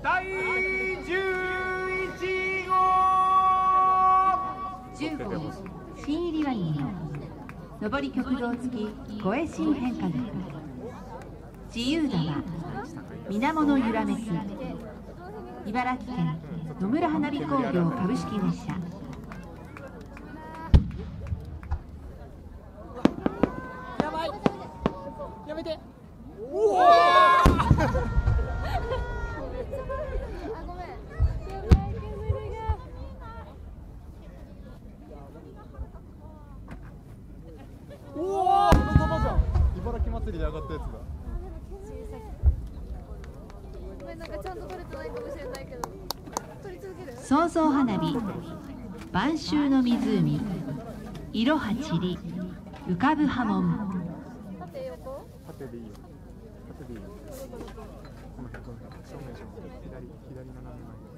第11号 10号新入りワニの上り極道付き護衛新変化型自由玉水面の揺らめき茨城県野村花火工業株式会社。 やばい、やめて。 おおあ、ごめん。やばい、煙が。 おお、この玉じゃん。茨城祭りで上がったやつだ。 ごめん、なんかちゃんと撮れてないかもしれないけど。撮り続ける。 創造花火晩秋の湖いろはちり浮かぶ波紋。 縦横。 縦でいいよ。縦でいいよ。この辺、正面、左斜め前。